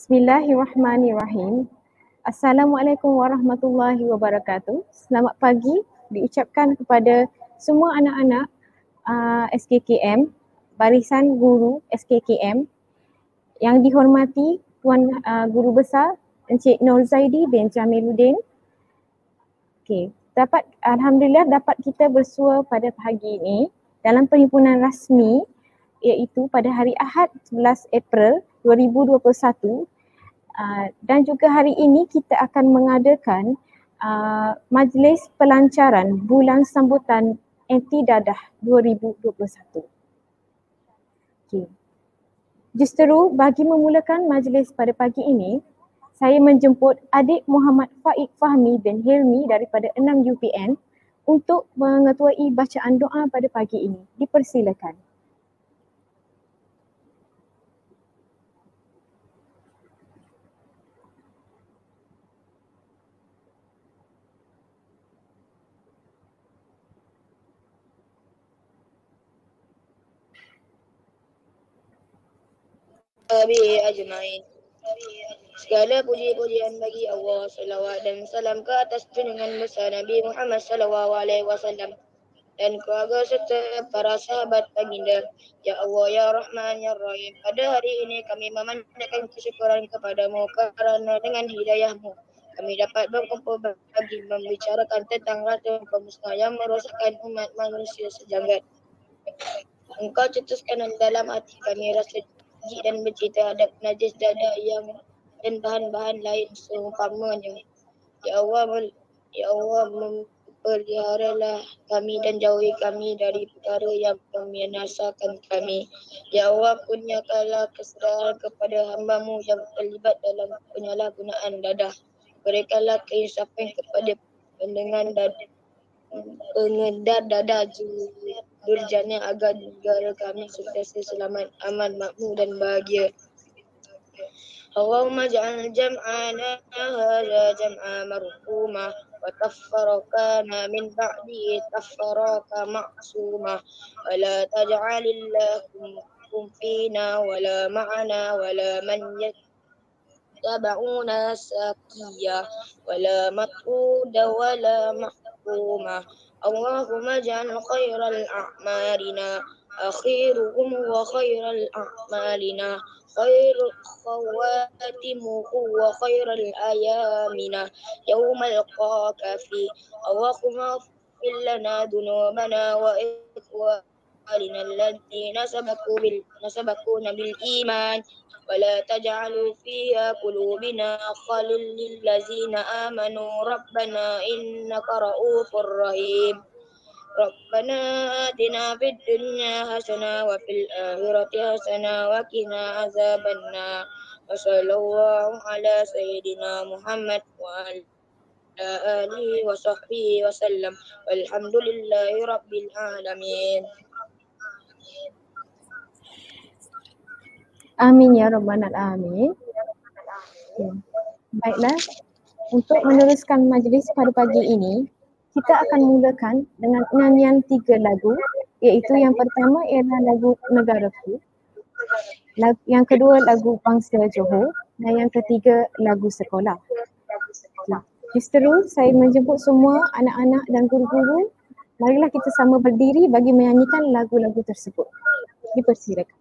Bismillahirrahmanirrahim. Assalamualaikum warahmatullahi wabarakatuh. Selamat pagi diucapkan kepada semua anak-anak SKKM, barisan guru SKKM yang dihormati Tuan Guru Besar Encik Nur Zaidi bin Jamiluddin. Alhamdulillah dapat kita bersua pada pagi ini dalam perhimpunan rasmi iaitu pada hari Ahad 11 April 2021 dan juga hari ini kita akan mengadakan majlis pelancaran bulan sambutan Anti Dadah 2021. Justeru bagi memulakan majlis pada pagi ini, saya menjemput adik Muhammad Faik Fahmi bin Hilmi daripada 6 UPN untuk mengetuai bacaan doa pada pagi ini. Dipersilakan. Ajmain. Segala puji-pujian bagi Allah, salawat dan salam ke atas junjungan besar Nabi Muhammad SAW dan keluarga serta para sahabat baginda. Ya Allah, Ya Rahman, Ya Rahim. Pada hari ini kami memanjatkan kesyukuran kepadamu kerana dengan hidayahmu kami dapat berkumpul bagi membicarakan tentang racun pemusnah yang merosakkan umat manusia sejagat. Engkau cetuskan dalam hati kami rasa jijik dan benci terhadap najis dada yang dan bahan-bahan lain seumpamanya. Ya Allah, peliharalah kami dan jauhi kami dari perkara yang membinasakan kami. Ya Allah, kurniakanlah kesedaran kepada hamba-Mu yang terlibat dalam penyalahgunaan dadah. Berikanlah keinsafan kepada pengedar dadah durjana agar negara kami sentiasa selamat, aman, makmur dan bahagia. Allahumma ja'al jam'ana hadha jam'a marhumah wa taffaraqana min ba'di taffaraka ma'sumah wa la taj'alillahum fina wa la ma'ana wa la man yattaba'una sakiyah wa la mat'uda wa la mahkumah. Allahumma ja'al khairal a'marina akhiruhum wa khairal a'malina khairul khawatimuhu wa khairal ayamina yawmal qaqafi. Allahumma ighfir lana dhunubana wa ikhwanina alladhina sabaquna bil iman wa la taj'al fi qulubina ghallan lil ladzina amanu rabbana innaka ra'ufur rahim. Rabbana atina fid dunya hasanah wa fil akhirati hasanah wa qina azabannar. Wa sallallahu ala sayyidina Muhammad wa ala alihi wa sahbihi wa sallam. Walhamdulillahi rabbil alamin. Amin ya rabbal alamin. Baiklah, untuk meneruskan majlis pada pagi ini, kita akan mulakan dengan nyanyian 3 lagu, iaitu yang pertama ialah lagu Negaraku, yang kedua lagu Bangsa Johor dan yang ketiga lagu Sekolah. Justeru saya menjemput semua anak-anak dan guru-guru, marilah kita sama berdiri bagi menyanyikan lagu-lagu tersebut. Dipersilakan.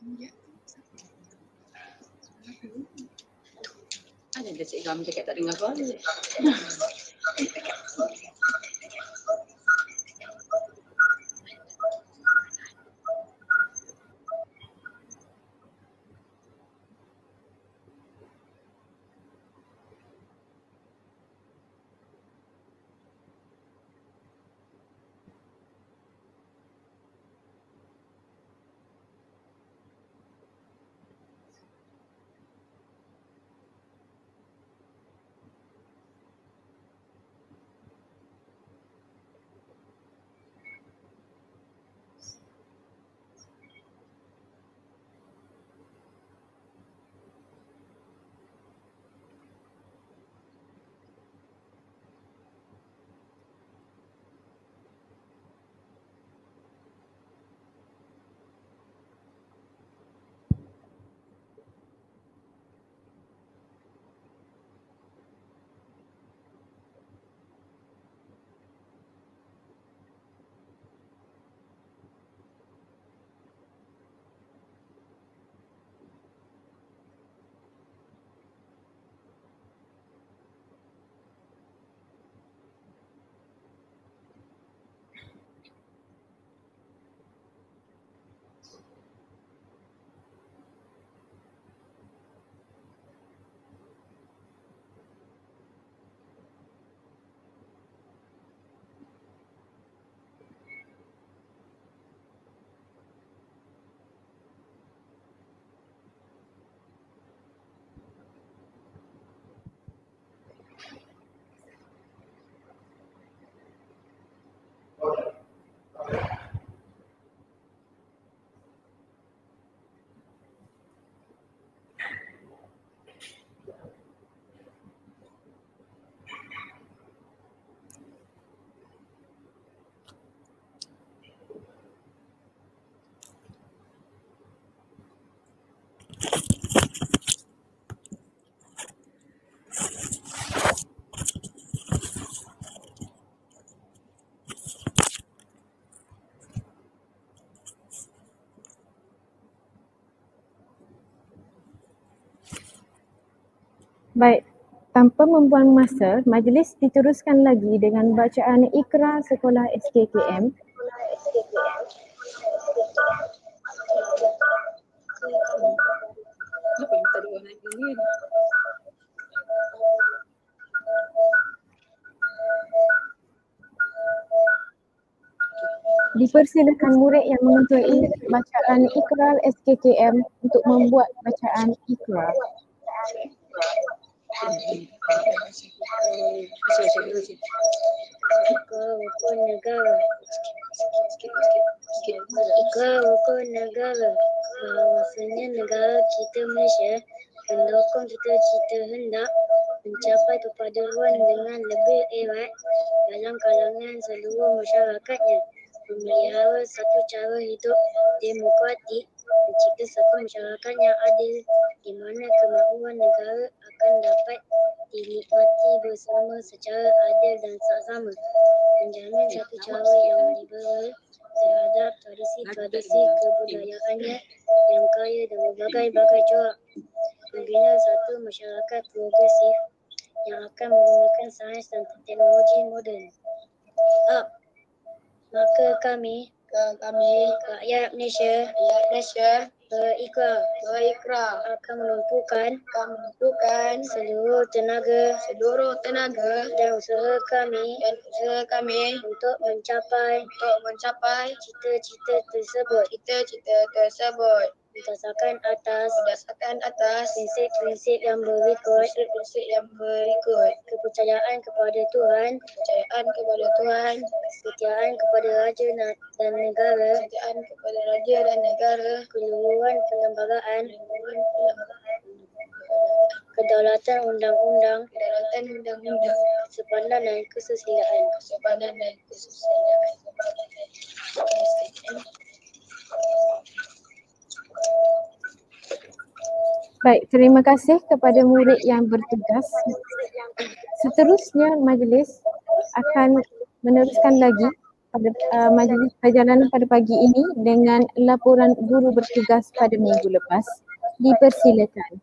Ada dia cik Gam cakap tak dengar kau. Baik, tanpa membuang masa, majlis diteruskan lagi dengan bacaan Iqra Sekolah SKKM. Apa yang tadi orang ini? Dipersilakan murid yang mengetahui bacaan Iqra SKKM untuk membuat bacaan Iqra. Rukun negara. Rukun negara. Bahawasanya negara kita Malaysia mendukung cita-cita hendak mencapai perpaduan dengan lebih erat dalam kalangan seluruh masyarakatnya, memelihara satu cara hidup demokratik, mencipta satu masyarakat yang adil di mana kemajuan negara akan dapat dinikmati bersama secara adil dan saksama, menjamin satu cara yang liberal terhadap tradisi-tradisi kebudayaannya yang kaya dan berbagai-bagai corak, membina satu masyarakat progresif yang akan menggunakan sains dan teknologi moden. Maka kami rakyat Malaysia berikhrar akan menumpukan seluruh tenaga dan usaha kami untuk mencapai cita-cita tersebut berdasarkan atas prinsip-prinsip yang berikut: kepercayaan kepada Tuhan, kesetiaan kepada raja dan negara, keluhuran perlembagaan, kedaulatan undang-undang, kesepadan dan kesusilaan. Baik, terima kasih kepada murid yang bertugas. Seterusnya majlis akan meneruskan lagi pada majlis perjalanan pada pagi ini dengan laporan guru bertugas pada minggu lepas. Dipersilakan.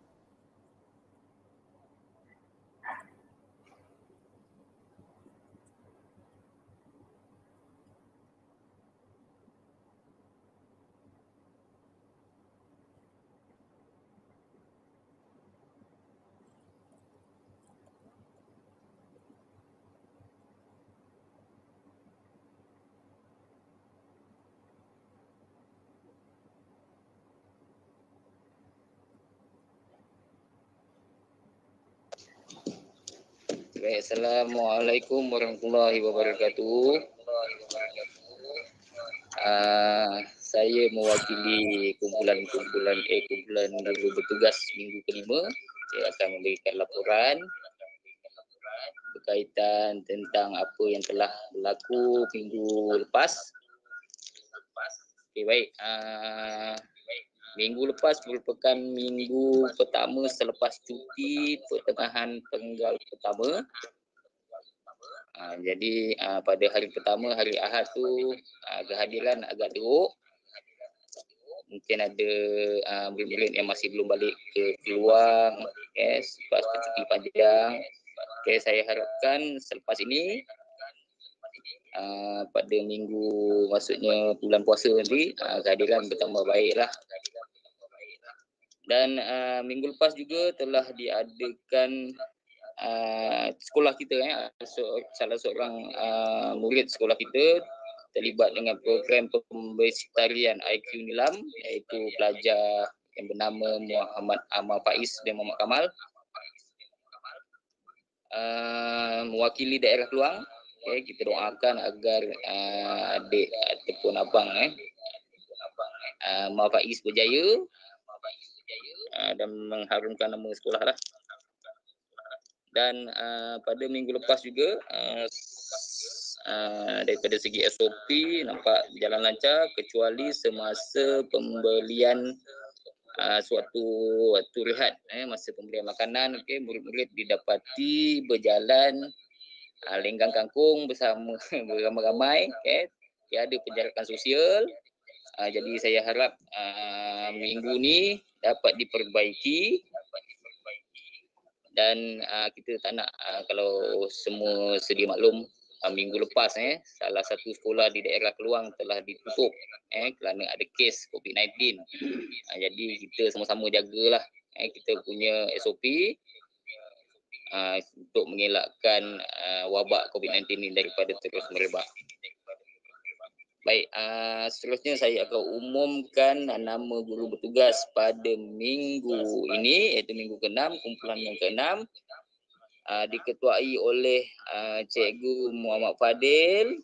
Baik, Assalamualaikum warahmatullahi wabarakatuh. Saya mewakili kumpulan guru bertugas minggu kelima. Saya akan memberikan laporan berkaitan tentang apa yang telah berlaku minggu lepas. Okey, baik. Minggu lepas merupakan minggu pertama selepas cuti pertengahan tanggal pertama. Jadi pada hari pertama, hari Ahad tu kehadiran agak teruk. Mungkin ada murid-murid yang masih belum balik ke peluang selepas cuti panjang. Saya harapkan selepas ini pada minggu, maksudnya bulan puasa nanti, kehadiran bertambah baiklah. Dan minggu lepas juga telah diadakan sekolah kita, salah seorang murid sekolah kita terlibat dengan program pembesitarian IQ Nilam, iaitu pelajar yang bernama Muhammad Amal Faiz bin Muhammad Kamal, mewakili daerah Keluang. Kita doakan agar adik ataupun abang Amal Faiz berjaya dan mengharumkan nama sekolah lah. Dan pada minggu lepas juga daripada segi SOP nampak jalan lancar, kecuali semasa pembelian suatu waktu rehat, masa pembelian makanan, murid-murid didapati berjalan lenggang kangkung bersama beramai-ramai, tiada penjarakan sosial. Jadi saya harap minggu ni dapat diperbaiki. Dan kita tak nak kalau semua sedia maklum, minggu lepas salah satu sekolah di daerah Keluang telah ditutup kerana ada kes COVID-19. Jadi kita sama-sama jagalah kita punya SOP untuk mengelakkan wabak COVID-19 ini daripada terus merebak. Baik, seterusnya saya akan umumkan nama guru bertugas pada minggu ini, iaitu minggu ke-6, kumpulan yang ke-6, diketuai oleh Cikgu Muhammad Fadil,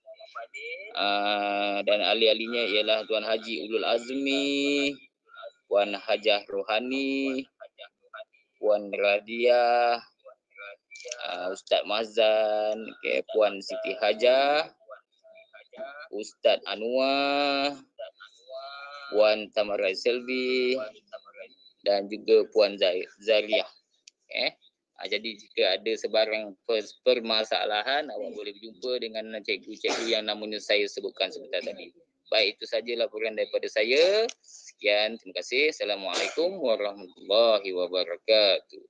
dan ahli-ahlinya ialah Tuan Haji Ulul Azmi, Puan Hajah Rohani, Puan Radia, Ustaz Mazan, Puan Siti Hajah, Ustaz Anwar, Puan Tamarai Selvi, dan juga Puan Zariah. Jadi jika ada sebarang permasalahan, awak boleh berjumpa dengan cikgu-cikgu yang namanya saya sebutkan sebentar tadi. Baik, itu saja laporan daripada saya. Sekian, terima kasih. Assalamualaikum warahmatullahi wabarakatuh.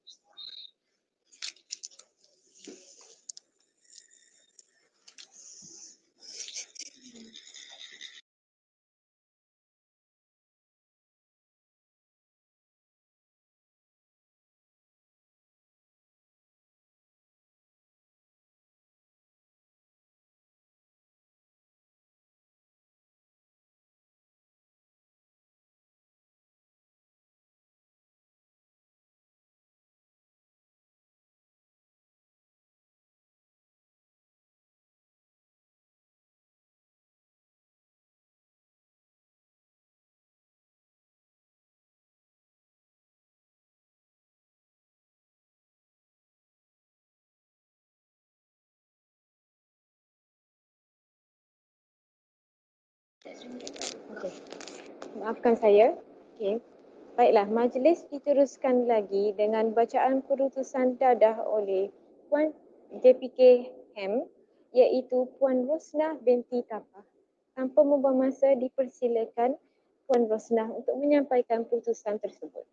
Okay. Maafkan saya. Okay. Baiklah, majlis diteruskan lagi dengan bacaan keputusan dadah oleh Puan JPK Hem iaitu Puan Rosnah binti Tapah. Tanpa membuang masa, dipersilakan Puan Rosnah untuk menyampaikan putusan tersebut.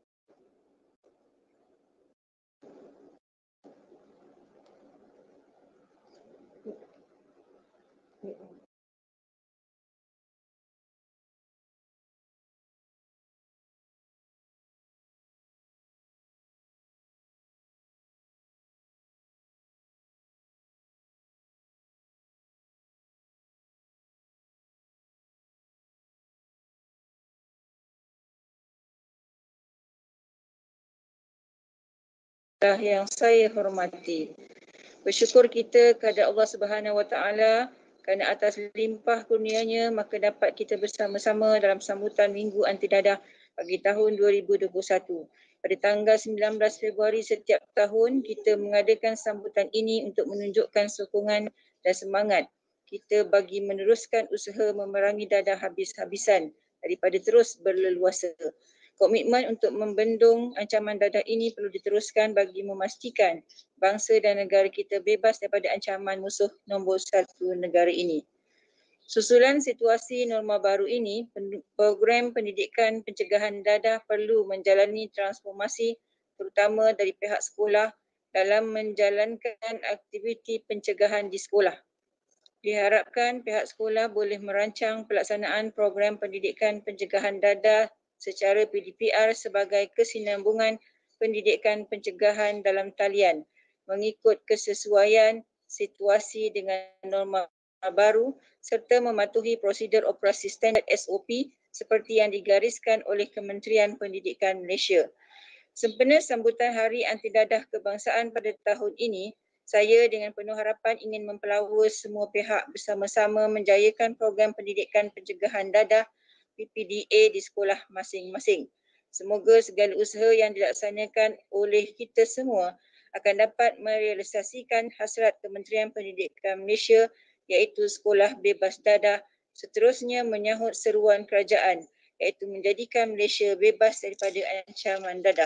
Yang saya hormati, bersyukur kita kepada Allah Subhanahu Wa Taala kerana atas limpah kurnianya maka dapat kita bersama-sama dalam sambutan Minggu Anti Dadah bagi tahun 2021. Pada tanggal 19 Februari setiap tahun kita mengadakan sambutan ini untuk menunjukkan sokongan dan semangat kita bagi meneruskan usaha memerangi dadah habis-habisan daripada terus berleluasa. Komitmen untuk membendung ancaman dadah ini perlu diteruskan bagi memastikan bangsa dan negara kita bebas daripada ancaman musuh nombor satu negara ini. Susulan situasi norma baru ini, program pendidikan pencegahan dadah perlu menjalani transformasi terutama dari pihak sekolah dalam menjalankan aktiviti pencegahan di sekolah. Diharapkan pihak sekolah boleh merancang pelaksanaan program pendidikan pencegahan dadah secara PDPR sebagai kesinambungan pendidikan pencegahan dalam talian mengikut kesesuaian situasi dengan norma baru serta mematuhi prosedur operasi standard SOP seperti yang digariskan oleh Kementerian Pendidikan Malaysia. Sempena sambutan Hari Anti Dadah Kebangsaan pada tahun ini, saya dengan penuh harapan ingin mempelawa semua pihak bersama-sama menjayakan program pendidikan pencegahan dadah PPDA di sekolah masing-masing. Semoga segala usaha yang dilaksanakan oleh kita semua akan dapat merealisasikan hasrat Kementerian Pendidikan Malaysia iaitu sekolah bebas dadah, seterusnya menyahut seruan kerajaan iaitu menjadikan Malaysia bebas daripada ancaman dadah.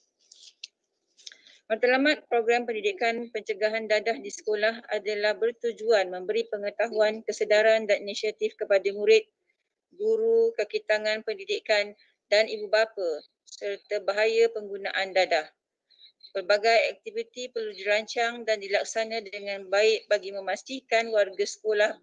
Matlamat program pendidikan pencegahan dadah di sekolah adalah bertujuan memberi pengetahuan, kesedaran dan inisiatif kepada murid, guru, kaki tangan pendidikan dan ibu bapa serta bahaya penggunaan dadah. Pelbagai aktiviti perlu dirancang dan dilaksana dengan baik bagi memastikan warga sekolah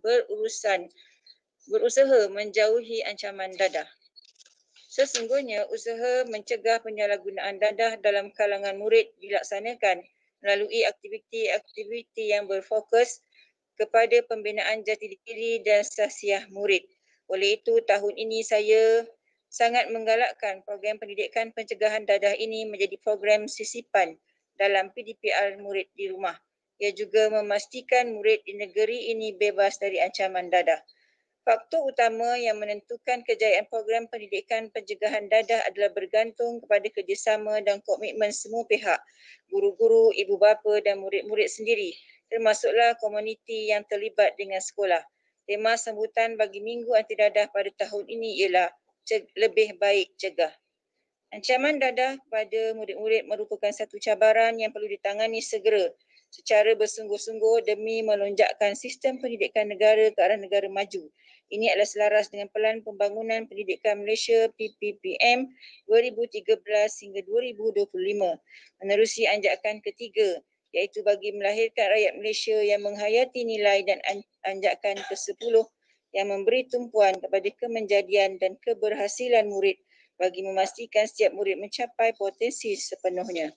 berusaha menjauhi ancaman dadah. Sesungguhnya usaha mencegah penyalahgunaan dadah dalam kalangan murid dilaksanakan melalui aktiviti-aktiviti yang berfokus kepada pembinaan jati diri dan sahsiah murid. Oleh itu, tahun ini saya sangat menggalakkan program pendidikan pencegahan dadah ini menjadi program sisipan dalam PDPR murid di rumah. Ia juga memastikan murid di negeri ini bebas dari ancaman dadah. Faktor utama yang menentukan kejayaan program pendidikan pencegahan dadah adalah bergantung kepada kerjasama dan komitmen semua pihak, guru-guru, ibu bapa dan murid-murid sendiri, termasuklah komuniti yang terlibat dengan sekolah. Tema sambutan bagi Minggu Anti Dadah pada tahun ini ialah lebih baik cegah. Ancaman dadah pada murid-murid merupakan satu cabaran yang perlu ditangani segera secara bersungguh-sungguh demi melonjakkan sistem pendidikan negara ke arah negara maju. Ini adalah selaras dengan Pelan Pembangunan Pendidikan Malaysia PPPM 2013 hingga 2025. Menerusi anjakan ketiga iaitu bagi melahirkan rakyat Malaysia yang menghayati nilai dan anjakan ke-10 yang memberi tumpuan kepada kemenjadian dan keberhasilan murid bagi memastikan setiap murid mencapai potensi sepenuhnya.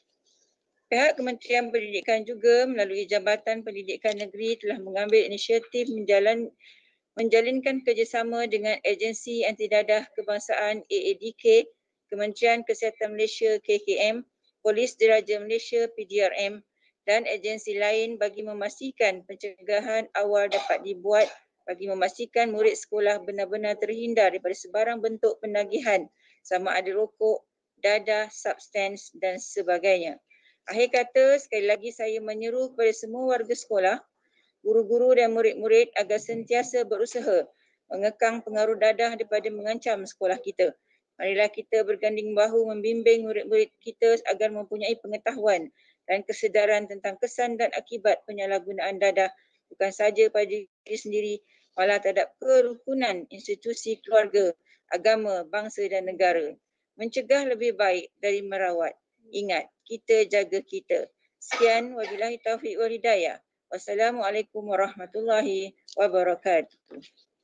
Pihak Kementerian Pendidikan juga melalui Jabatan Pendidikan Negeri telah mengambil inisiatif menjalinkan kerjasama dengan Agensi Anti Dadah Kebangsaan AADK, Kementerian Kesihatan Malaysia KKM, Polis Diraja Malaysia PDRM dan agensi lain bagi memastikan pencegahan awal dapat dibuat bagi memastikan murid sekolah benar-benar terhindar daripada sebarang bentuk penagihan sama ada rokok, dadah, substans dan sebagainya. Akhir kata, sekali lagi saya menyeru kepada semua warga sekolah, guru-guru dan murid-murid agar sentiasa berusaha mengekang pengaruh dadah daripada mengancam sekolah kita. Marilah kita berganding bahu membimbing murid-murid kita agar mempunyai pengetahuan dan kesedaran tentang kesan dan akibat penyalahgunaan dadah bukan saja pada diri sendiri, malah terhadap kerukunan institusi keluarga, agama, bangsa dan negara. Mencegah lebih baik dari merawat. Ingat, kita jaga kita. Sekian, wabillahi taufiq wal hidayah. Wassalamualaikum warahmatullahi wabarakatuh.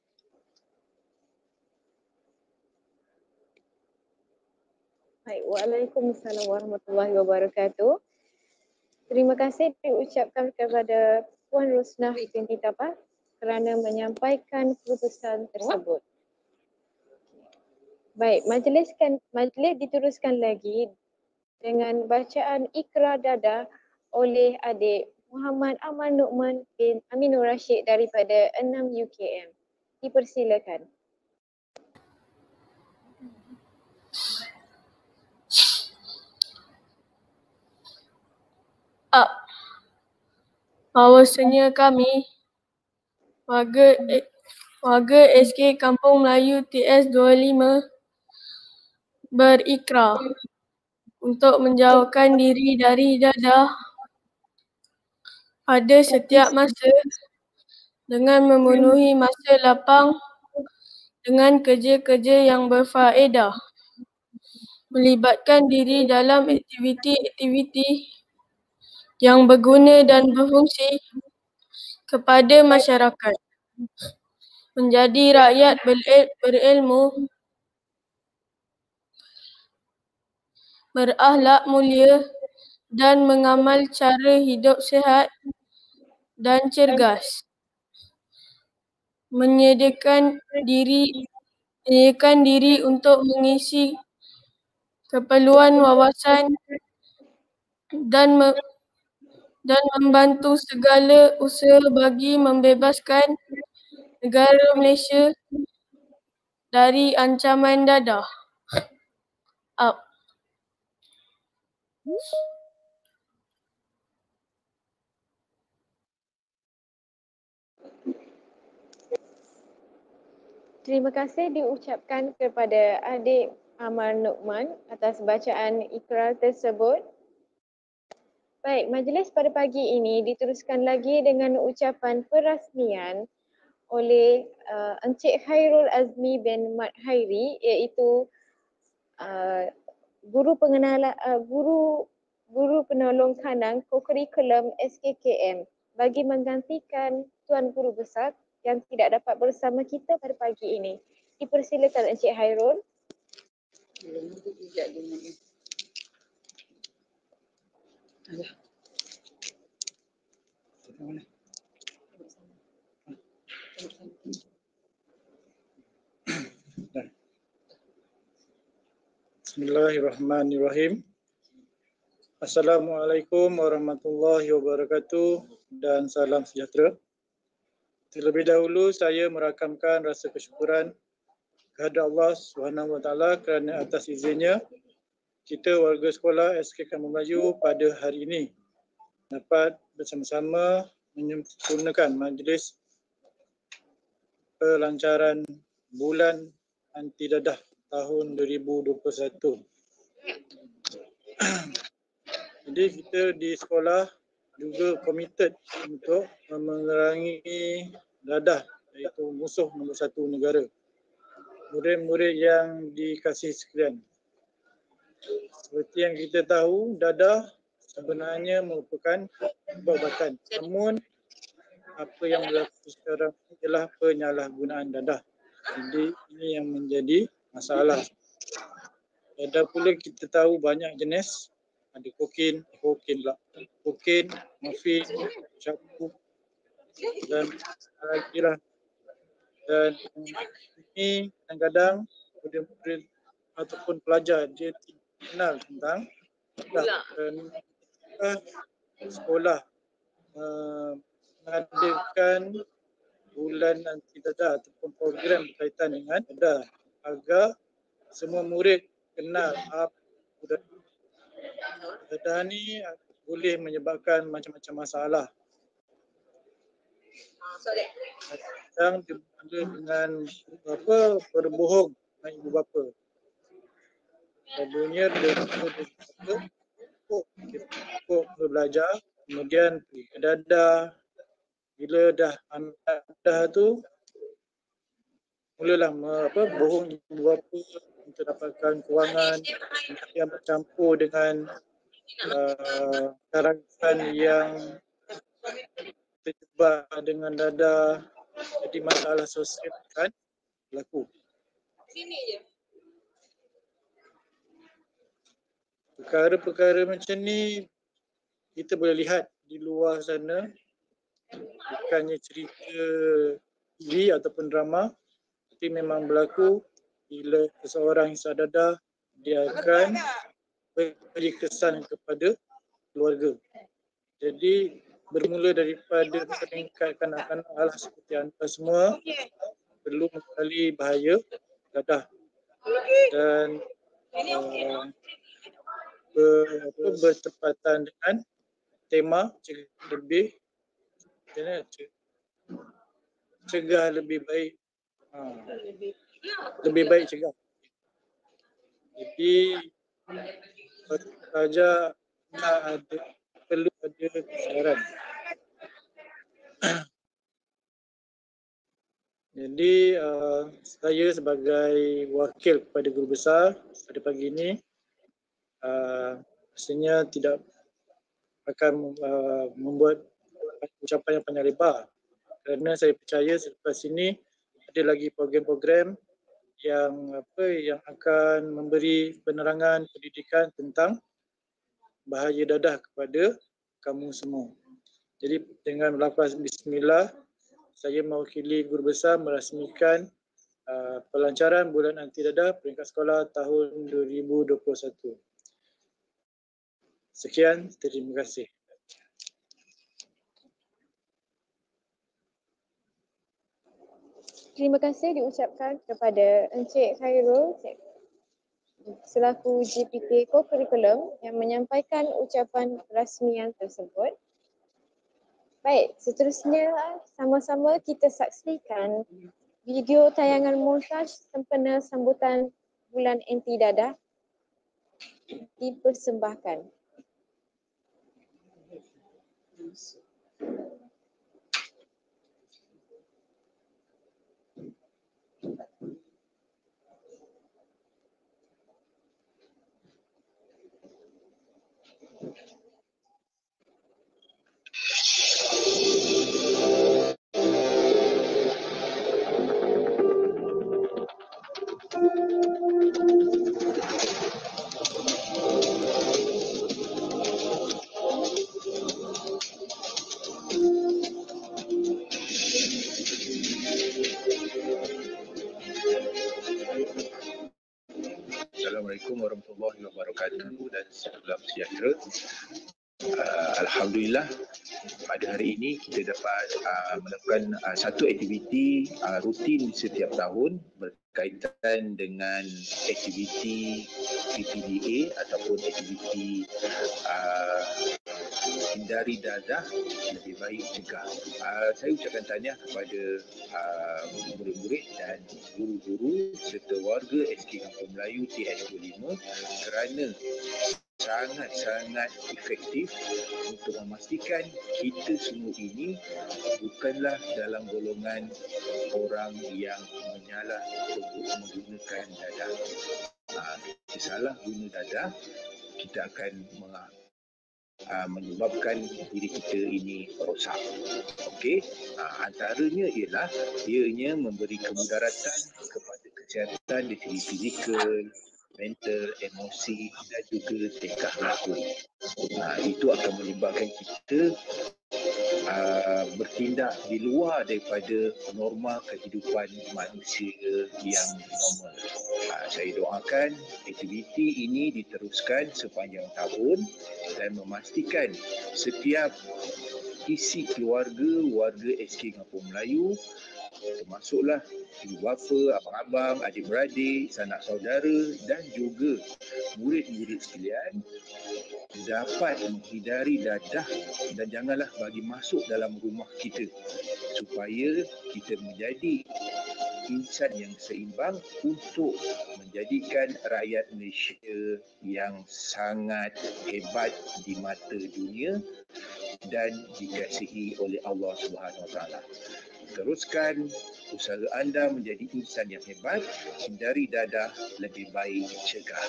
Baik, Waalaikumsalam warahmatullahi wabarakatuh. Terima kasih diucapkan kepada Puan Rosnah binti Tapah kerana menyampaikan keputusan tersebut. Baik, majlis diteruskan lagi dengan bacaan Ikra Dadah oleh adik Muhammad Aman Nukman bin Aminur Rashid daripada 6 UKM. Dipersilakan. Bahawasanya kami warga SK Kampung Melayu TS25 berikrar untuk menjauhkan diri dari dadah pada setiap masa dengan memenuhi masa lapang dengan kerja-kerja yang berfaedah, melibatkan diri dalam aktiviti-aktiviti yang berguna dan berfungsi kepada masyarakat, menjadi rakyat berilmu, berakhlak mulia dan mengamal cara hidup sihat dan cergas, menyediakan diri untuk mengisi keperluan wawasan dan membantu segala usaha bagi membebaskan negara Malaysia dari ancaman dadah. Terima kasih diucapkan kepada adik Amar Nukman atas bacaan ikrar tersebut. Baik, majlis pada pagi ini diteruskan lagi dengan ucapan perasmian oleh Encik Khairul Azmi bin Mat Hairi, iaitu guru penolong kanang kokurikulum SKKM bagi menggantikan Tuan Guru Besar yang tidak dapat bersama kita pada pagi ini. Dipersilakan Encik Khairul. Bismillahirrahmanirrahim. Assalamualaikum warahmatullahi wabarakatuh dan salam sejahtera. Terlebih dahulu saya merakamkan rasa kesyukuran kepada Allah SWT kerana atas izinnya kita warga sekolah SK Kampung Melayu pada hari ini dapat bersama-sama menyempurnakan majlis pelancaran bulan anti dadah tahun 2021. Jadi kita di sekolah juga komited untuk memerangi dadah, iaitu musuh nombor satu negara. Murid-murid yang dikasihi sekalian, seperti yang kita tahu, dadah sebenarnya merupakan perubatan. Namun apa yang berlaku sekarang ialah penyalahgunaan dadah. Jadi ini yang menjadi masalah. Dadah pula kita tahu banyak jenis. Ada kokain, morfin, syabu dan lagi lah. Dan ini kadang-kadang murid-murid ataupun pelajar dia tidak kenal tentang sekolah mengadakan bulan anti dadah ataupun program berkaitan dengan dadah agar semua murid kenal apa dadah ni boleh menyebabkan macam-macam masalah. Kadang dia dengan berbohong dengan ibu bapa. Contohnya dia cukup belajar, kemudian pergi ke dadah, bila dah tu mulalah bohong ibu bapa untuk dapatkan kewangan yang bercampur dengan karangan yang terjebak dengan dadah, jadi masalah sosial kan berlaku. Perkara-perkara macam ni kita boleh lihat di luar sana, bukannya cerita TV ataupun drama, tapi memang berlaku. Bila seseorang hisap dadah, dia akan beri kesan kepada keluarga. Jadi bermula daripada meningkatkan anak-anak seperti anda semua perlu mengetahui bahaya dadah dan bertepatan dengan tema cegah lebih baik, lebih baik cegah. Jadi saja perlu ada kesedaran. Jadi saya sebagai wakil kepada guru besar pada pagi ini pastinya tidak akan membuat ucapan yang panjang lebar, kerana saya percaya selepas ini ada lagi program-program yang akan memberi penerangan pendidikan tentang bahaya dadah kepada kamu semua. Jadi dengan melafaz bismillah, saya mewakili guru besar merasmikan pelancaran bulan anti dadah peringkat sekolah tahun 2021. Sekian, terima kasih. Terima kasih diucapkan kepada Encik Khairul selaku GPT Co-Curriculum yang menyampaikan ucapan rasmian tersebut. Baik, seterusnya sama-sama kita saksikan video tayangan montaj sempena sambutan bulan anti dadah dipersembahkan. Assalamualaikum warahmatullahi wabarakatuh dan salam sejahtera. Alhamdulillah, pada hari ini kita dapat melakukan satu aktiviti rutin setiap tahun berkaitan dengan aktiviti PPDA ataupun aktiviti hindari dadah lebih baik cegah. Saya ucapkan tahniah kepada murid-murid dan guru-guru serta warga SK Kampung Melayu TS25 kerana sangat-sangat efektif untuk memastikan kita semua ini bukanlah dalam golongan orang yang menyalah menggunakan dadah. Kita salah guna dadah, kita akan menyebabkan diri kita ini rosak. Okey, antaranya ialah ianya memberi kemudaratan kepada kesihatan dari segi fizikal, mental, emosi dan juga tingkah laku. Itu akan menyebabkan kita bertindak di luar daripada norma kehidupan manusia yang normal. Saya doakan aktiviti ini diteruskan sepanjang tahun dan memastikan setiap isi keluarga, warga SK Kampung Melayu, termasuklah ibu bapa, abang-abang, adik-beradik, sanak saudara dan juga murid-murid sekalian dapat menghindari dadah dan janganlah bagi masuk dalam rumah kita supaya kita menjadi insan yang seimbang untuk menjadikan rakyat Malaysia yang sangat hebat di mata dunia dan dikasihi oleh Allah Subhanahu Wa Taala. Teruskan usaha anda menjadi insan yang hebat. Hindari dadah, lebih baik cegah.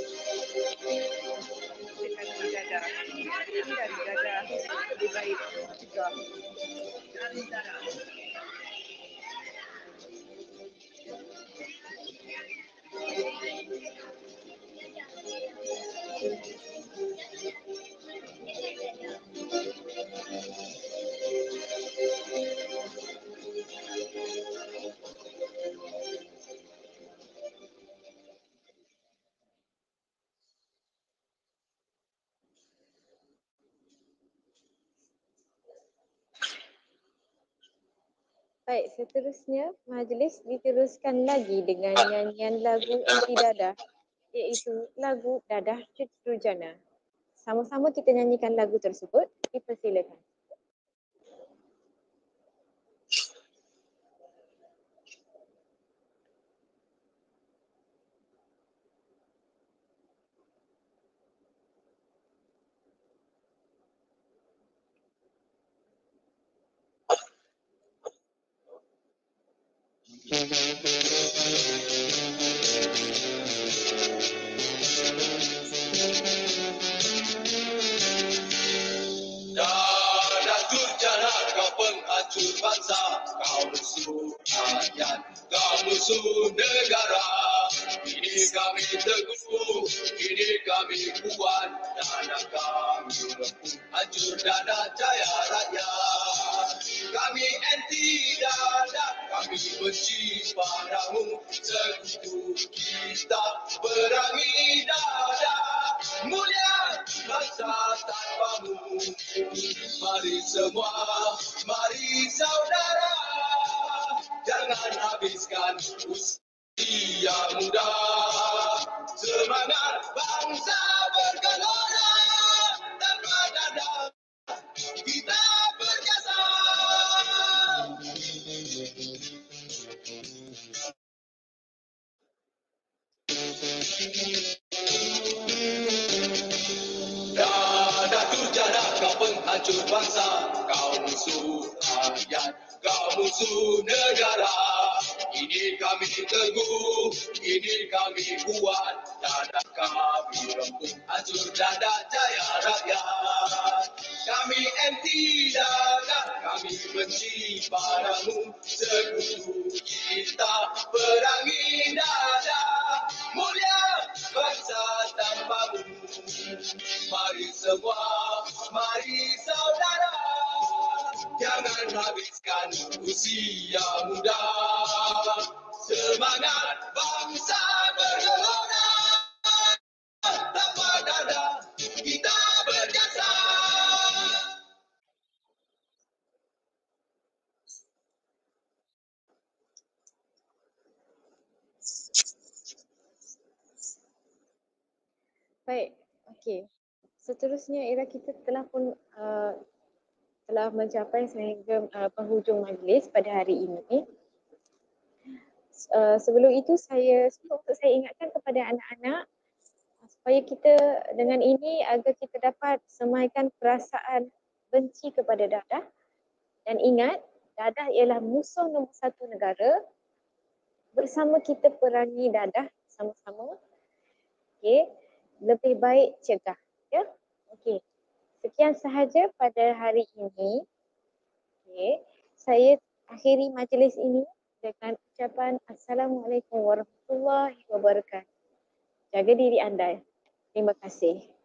Hindari dadah. Hindari dadah. Lebih baik cegah. Baik, seterusnya majlis diteruskan lagi dengan nyanyian lagu anti dadah, iaitu lagu Dadah Cetrujana. Sama-sama kita nyanyikan lagu tersebut. Dipersilakan. Dadah Durjana, kau penghancur bangsa, kau musuh rakyat, kau musuh negara. Ini kami teguh, ini kami kuat, dadah kami rempuh, hancur dadah jaya rakyat. Kami anti dadah, kami benci padamu, sekutu kita perangi dadah. Mulia bangsa tanpamu. Mari semua, mari saudara, jangan habiskan usia muda. Semangat bangsa bergelora, tanpa dadah kita berjasa. Dadah Durjana, kau penghancur bangsa, kau musuh rakyat, kau musuh negara. Ini kami teguh, ini kami kuat, dadah kami rempuh, hancur dadah jaya rakyat. Kami anti dadah, kami benci padamu, sekutu kita perangi dadah. Mulia bangsa tanpamu. Mari semua, mari saudara, jangan habiskan usia muda. Semangat bangsa bergelora, tanpa dadah kita berjasa. Baik, okey. Seterusnya ialah kita telah pun telah mencapai sehingga penghujung majlis pada hari ini. Sebelum itu untuk saya ingatkan kepada anak-anak supaya kita dengan ini agar kita dapat semaikan perasaan benci kepada dadah, dan ingat dadah ialah musuh nombor satu negara. Bersama kita perangi dadah sama-sama. Okey, lebih baik cegah, ya. Okey. Sekian sahaja pada hari ini. Okey, saya akhiri majlis ini dengan ucapan Assalamualaikum warahmatullahi wabarakatuh. Jaga diri anda. Terima kasih.